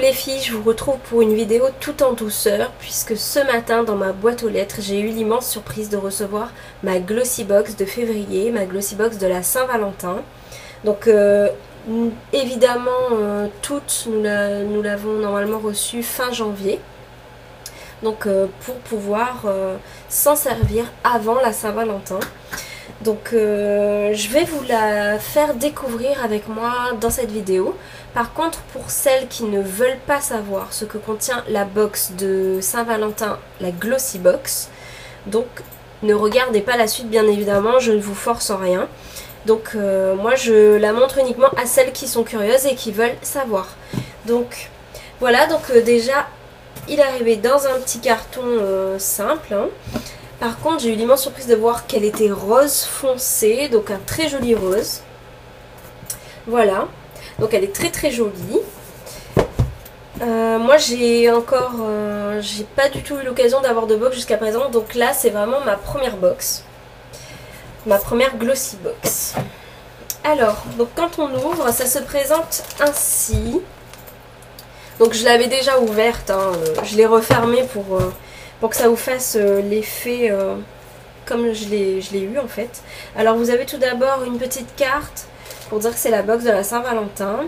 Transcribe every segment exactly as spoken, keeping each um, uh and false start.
les filles, je vous retrouve pour une vidéo tout en douceur puisque ce matin dans ma boîte aux lettres j'ai eu l'immense surprise de recevoir ma Glossy Box de février, ma Glossy Box de la Saint-Valentin. Donc euh, évidemment euh, toutes nous l'avons normalement reçue fin janvier. Donc euh, pour pouvoir euh, s'en servir avant la Saint-Valentin. Donc euh, je vais vous la faire découvrir avec moi dans cette vidéo. Par contre, pour celles qui ne veulent pas savoir ce que contient la box de Saint-Valentin, la Glossy Box, donc ne regardez pas la suite bien évidemment, je ne vous force en rien. Donc euh, moi je la montre uniquement à celles qui sont curieuses et qui veulent savoir. Donc voilà, donc euh, déjà il est arrivé dans un petit carton euh, simple, hein. Par contre, j'ai eu l'immense surprise de voir qu'elle était rose foncé, donc un très joli rose. Voilà, donc elle est très très jolie. Euh, moi, j'ai encore, euh, j'ai pas du tout eu l'occasion d'avoir de box jusqu'à présent, donc là, c'est vraiment ma première box, ma première Glossy Box. Alors, donc quand on ouvre, ça se présente ainsi. Donc je l'avais déjà ouverte, hein, je l'ai refermée pour euh, pour que ça vous fasse euh, l'effet euh, comme je l'ai eu en fait. Alors vous avez tout d'abord une petite carte pour dire que c'est la box de la Saint-Valentin.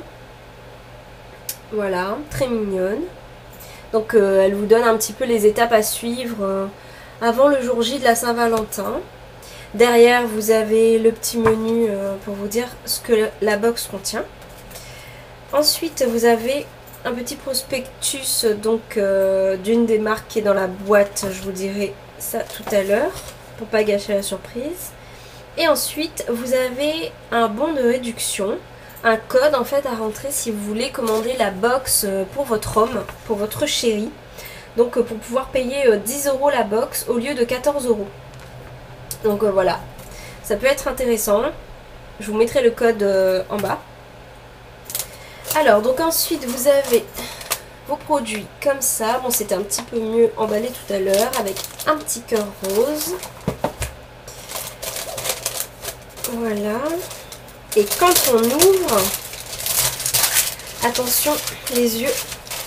Voilà, très mignonne. Donc euh, elle vous donne un petit peu les étapes à suivre euh, avant le jour J de la Saint-Valentin. Derrière vous avez le petit menu euh, pour vous dire ce que la box contient. Ensuite vous avez un petit prospectus donc euh, d'une des marques qui est dans la boîte, je vous dirai ça tout à l'heure pour pas gâcher la surprise. Et ensuite vous avez un bon de réduction, un code en fait à rentrer si vous voulez commander la box pour votre homme, pour votre chéri. Donc pour pouvoir payer dix euros la box au lieu de quatorze euros. Donc euh, voilà, ça peut être intéressant. Je vous mettrai le code euh, en bas. Alors, donc ensuite, vous avez vos produits comme ça. Bon, c'était un petit peu mieux emballé tout à l'heure avec un petit cœur rose. Voilà. Et quand on ouvre, attention, les yeux.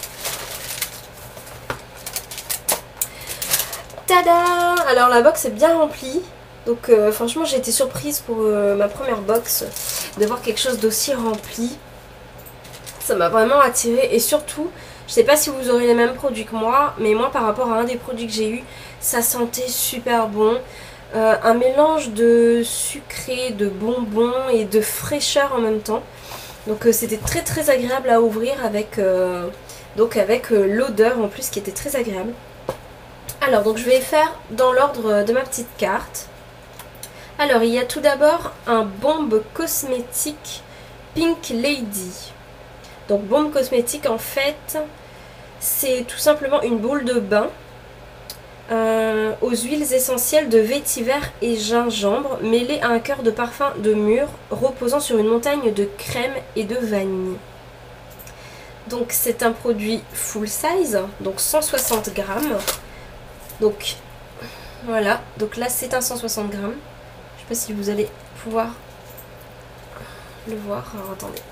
Tada! Alors, la box est bien remplie. Donc, euh, franchement, j'ai été surprise pour euh, ma première box de voir quelque chose d'aussi rempli. Ça m'a vraiment attirée et surtout, je sais pas si vous aurez les mêmes produits que moi, mais moi par rapport à un des produits que j'ai eu, ça sentait super bon. Euh, un mélange de sucré, de bonbons et de fraîcheur en même temps. Donc euh, c'était très très agréable à ouvrir avec, euh, donc avec euh, l'odeur en plus qui était très agréable. Alors donc je vais faire dans l'ordre de ma petite carte. Alors il y a tout d'abord un bombe cosmétique Pink Lady. Donc bombe cosmétique en fait c'est tout simplement une boule de bain euh, aux huiles essentielles de vétiver et gingembre mêlées à un cœur de parfum de mûre reposant sur une montagne de crème et de vanille. Donc c'est un produit full size, donc cent soixante grammes. Donc voilà, donc là c'est un cent soixante grammes. Je sais pas si vous allez pouvoir le voir, alors attendez.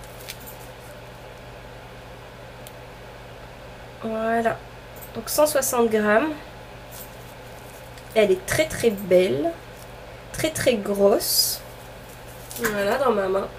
Voilà, donc cent soixante grammes. Elle est très très belle, très très grosse. Voilà, dans ma main.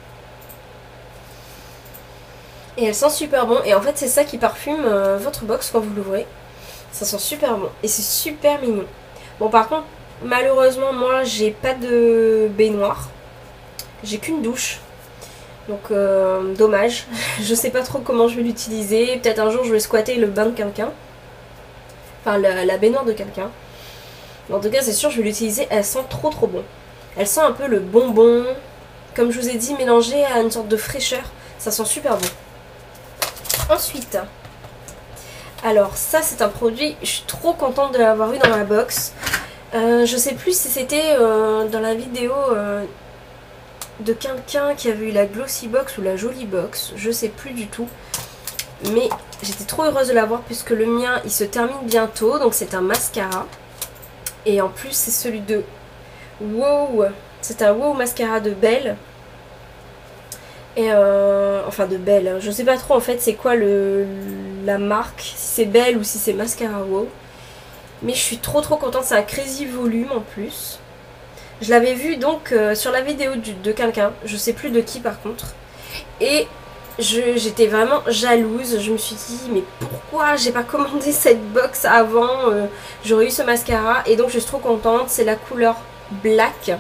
Et elle sent super bon. Et en fait, c'est ça qui parfume euh, votre box quand vous l'ouvrez. Ça sent super bon. Et c'est super mignon. Bon, par contre, malheureusement, moi, j'ai pas de baignoire. J'ai qu'une douche. Donc euh, dommage, je sais pas trop comment je vais l'utiliser, peut-être un jour je vais squatter le bain de quelqu'un, enfin la, la baignoire de quelqu'un. En tout cas c'est sûr je vais l'utiliser, elle sent trop trop bon. Elle sent un peu le bonbon, comme je vous ai dit, mélangé à une sorte de fraîcheur, ça sent super bon. Ensuite, alors ça c'est un produit, je suis trop contente de l'avoir eu dans ma box. Euh, je sais plus si c'était euh, dans la vidéo... Euh, de quelqu'un qui avait eu la Glossy Box ou la Jolie Box, je sais plus du tout, mais j'étais trop heureuse de l'avoir puisque le mien il se termine bientôt, donc c'est un mascara et en plus c'est celui de Wow, c'est un Wow mascara de Belle Et euh, enfin de Belle, hein. Je sais pas trop en fait c'est quoi le la marque, si c'est Belle ou si c'est Mascara Wow. Mais je suis trop trop contente, c'est un Crazy Volume en plus. Je l'avais vu donc euh, sur la vidéo du, de quelqu'un, je sais plus de qui par contre. Et j'étais vraiment jalouse, je me suis dit mais pourquoi j'ai pas commandé cette box avant, euh, j'aurais eu ce mascara. Et donc je suis trop contente, c'est la couleur Black.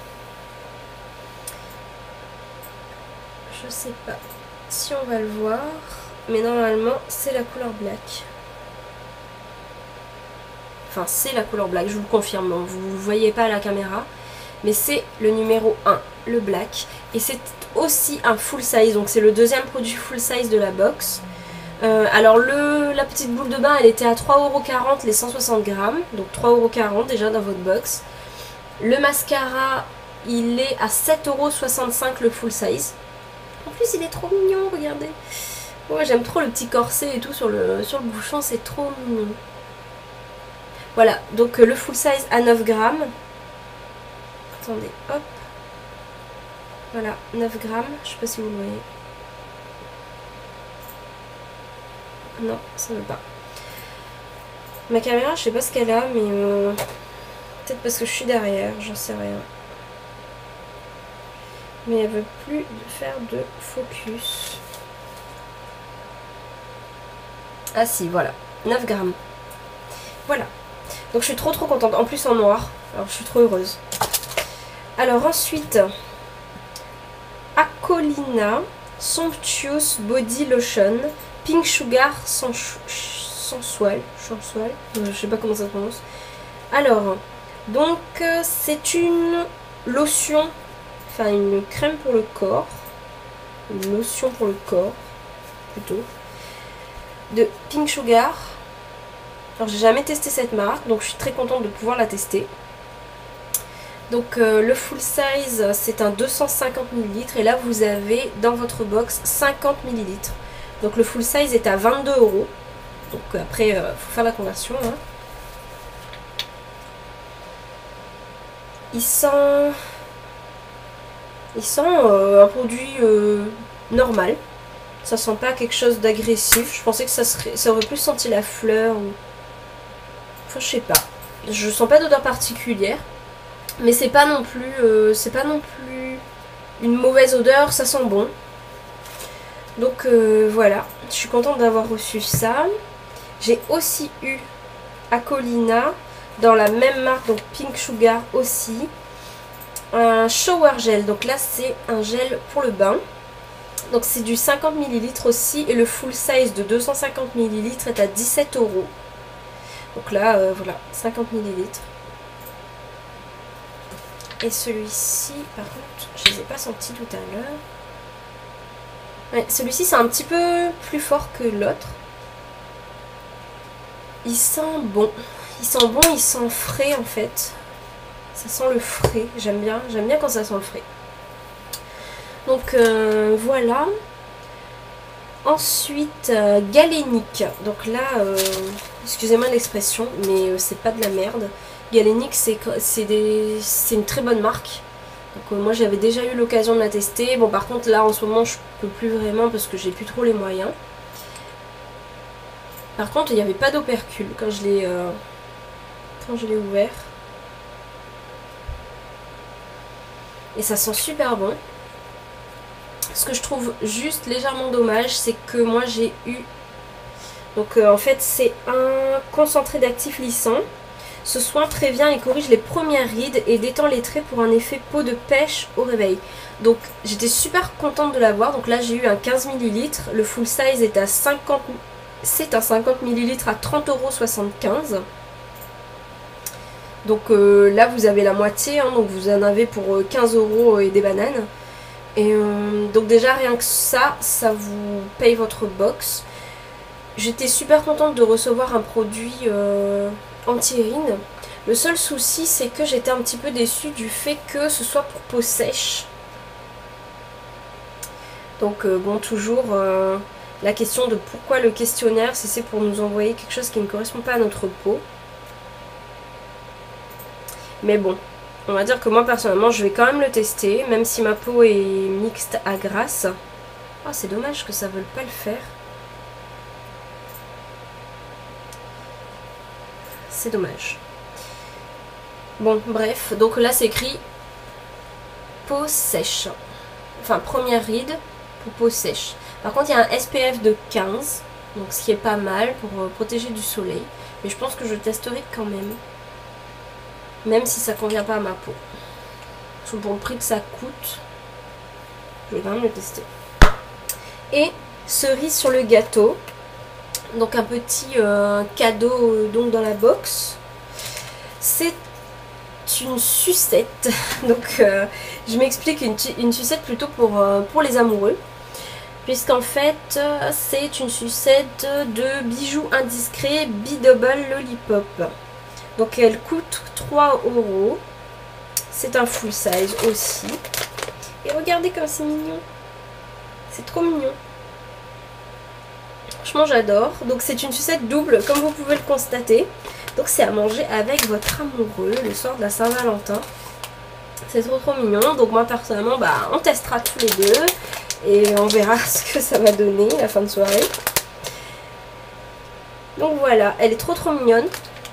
Je sais pas si on va le voir, mais normalement c'est la couleur Black. Enfin c'est la couleur Black, je vous le confirme, vous ne le voyez pas à la caméra. Mais c'est le numéro un, le Black. Et c'est aussi un full size, donc c'est le deuxième produit full size de la box. Euh, alors le, la petite boule de bain, elle était à trois euros quarante les cent soixante grammes. Donc trois euros quarante déjà dans votre box. Le mascara, il est à sept euros soixante-cinq le full size. En plus il est trop mignon, regardez. Ouais, j'aime trop le petit corset et tout sur le, sur le bouchon, c'est trop mignon. Voilà, donc le full size à neuf grammes. Attendez, hop. Voilà, neuf grammes. Je sais pas si vous le voyez. Non, ça ne veut pas. Ma caméra, je sais pas ce qu'elle a, mais euh, peut-être parce que je suis derrière, j'en sais rien. Mais elle veut plus faire de focus. Ah si, voilà, neuf grammes. Voilà. Donc je suis trop trop contente. En plus en noir. Alors je suis trop heureuse. Alors ensuite, Akolina Somptuous Body Lotion Pink Sugar Sensual. Sensual. Je sais pas comment ça se prononce. Alors, donc c'est une lotion, enfin une crème pour le corps. Une lotion pour le corps, plutôt. De Pink Sugar. Alors j'ai jamais testé cette marque, donc je suis très contente de pouvoir la tester. Donc euh, le full size c'est un deux cent cinquante millilitres et là vous avez dans votre box cinquante millilitres. Donc le full size est à vingt-deux euros. Donc après il euh, faut faire la conversion. Hein. Il sent, il sent euh, un produit euh, normal. Ça sent pas quelque chose d'agressif. Je pensais que ça, serait, ça aurait plus senti la fleur ou... Enfin je sais pas. Je sens pas d'odeur particulière. Mais c'est pas non plus euh, c'est pas non plus une mauvaise odeur, ça sent bon. Donc euh, voilà, je suis contente d'avoir reçu ça. J'ai aussi eu Akolina dans la même marque, donc Pink Sugar aussi. Un shower gel, donc là c'est un gel pour le bain. Donc c'est du cinquante millilitres aussi et le full size de deux cent cinquante millilitres est à dix-sept euros. Donc là euh, voilà, cinquante millilitres. Et celui-ci, par contre, je ne les ai pas sentis tout à l'heure. Ouais, celui-ci, c'est un petit peu plus fort que l'autre. Il sent bon. Il sent bon, il sent frais, en fait. Ça sent le frais. J'aime bien. J'aime bien quand ça sent le frais. Donc, euh, voilà. Ensuite, euh, Galénic. Donc là, euh, excusez-moi l'expression, mais euh, c'est pas de la merde. Galénic, c'est une très bonne marque. Donc euh, moi j'avais déjà eu l'occasion de la tester. Bon par contre là en ce moment je peux plus vraiment parce que j'ai plus trop les moyens. Par contre il n'y avait pas d'opercule quand je l'ai euh, quand je l'ai ouvert. Et ça sent super bon. Ce que je trouve juste légèrement dommage, c'est que moi j'ai eu... Donc euh, en fait c'est un concentré d'actif lissant. Ce soin prévient et corrige les premières rides et détend les traits pour un effet peau de pêche au réveil. Donc j'étais super contente de l'avoir. Donc là j'ai eu un quinze millilitres. Le full size est à cinquante... C'est un cinquante millilitres à trente euros soixante-quinze. Donc euh, là vous avez la moitié. Hein, donc vous en avez pour quinze euros et des bananes. Et euh, donc déjà rien que ça, ça vous paye votre box. J'étais super contente de recevoir un produit... Euh... anti-rine. Le seul souci c'est que j'étais un petit peu déçue du fait que ce soit pour peau sèche. Donc euh, bon toujours euh, la question de pourquoi le questionnaire, si c'est pour nous envoyer quelque chose qui ne correspond pas à notre peau. Mais bon, On va dire que moi personnellement je vais quand même le tester, même si ma peau est mixte à grasse. Oh, c'est dommage que ça ne veuille pas le faire. C'est dommage. Bon, bref, donc là c'est écrit peau sèche. Enfin, première ride pour peau sèche. Par contre, il y a un S P F de quinze, donc ce qui est pas mal pour protéger du soleil. Mais je pense que je testerai quand même. Même si ça convient pas à ma peau. Parce que pour le prix que ça coûte, je vais quand même le tester. Et cerise sur le gâteau. Donc un petit euh, cadeau euh, donc dans la box. C'est une sucette. Donc euh, je m'explique, une, une sucette plutôt pour, euh, pour les amoureux. Puisqu'en fait euh, c'est une sucette de bijoux indiscrets B-Double Lollipop. Donc elle coûte trois euros. C'est un full size aussi. Et regardez comme c'est mignon. C'est trop mignon. Franchement j'adore. Donc c'est une sucette double comme vous pouvez le constater. Donc c'est à manger avec votre amoureux le soir de la Saint-Valentin. C'est trop trop mignon. Donc moi personnellement bah, on testera tous les deux. Et on verra ce que ça va donner la fin de soirée. Donc voilà, elle est trop trop mignonne.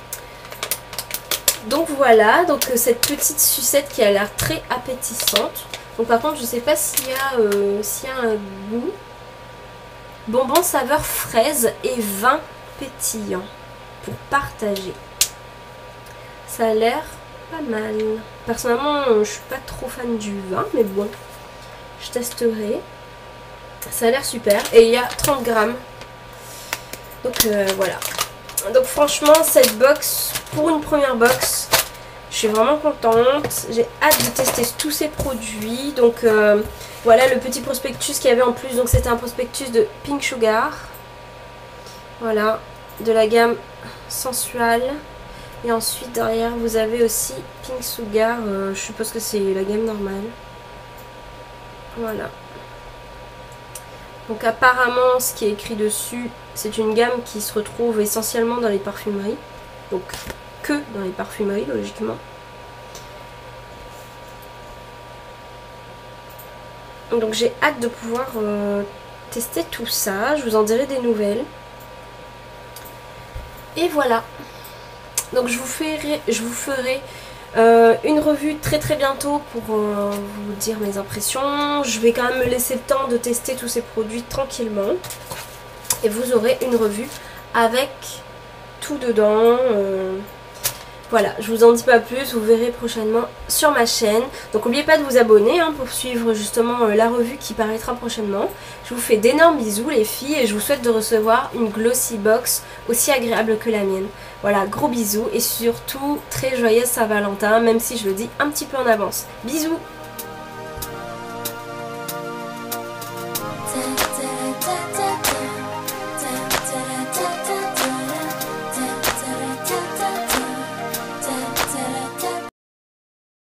Donc voilà, donc cette petite sucette qui a l'air très appétissante. Donc par contre je sais pas s'il y a euh, s'il y a un goût. Bonbon saveur fraise et vin pétillant pour partager. Ça a l'air pas mal. Personnellement je suis pas trop fan du vin, mais bon, je testerai. Ça a l'air super et il y a trente grammes. Donc euh, voilà. Donc franchement cette box, pour une première box, je suis vraiment contente. J'ai hâte de tester tous ces produits. Donc euh, voilà le petit prospectus qu'il y avait en plus. Donc c'était un prospectus de Pink Sugar. Voilà, de la gamme sensuelle. Et ensuite derrière vous avez aussi Pink Sugar. Euh, je suppose que c'est la gamme normale. Voilà. Donc apparemment ce qui est écrit dessus, c'est une gamme qui se retrouve essentiellement dans les parfumeries. Donc que dans les parfumeries logiquement. Donc j'ai hâte de pouvoir euh, tester tout ça. Je vous en dirai des nouvelles. Et voilà. Donc je vous ferai, je vous ferai euh, une revue très très bientôt pour euh, vous dire mes impressions. Je vais quand même me laisser le temps de tester tous ces produits tranquillement. Et vous aurez une revue avec tout dedans. Euh, voilà, je vous en dis pas plus, vous verrez prochainement sur ma chaîne. Donc n'oubliez pas de vous abonner hein, pour suivre justement euh, la revue qui paraîtra prochainement. Je vous fais d'énormes bisous les filles et je vous souhaite de recevoir une Glossy Box aussi agréable que la mienne. Voilà, gros bisous et surtout très joyeuse Saint-Valentin, même si je le dis un petit peu en avance. Bisous!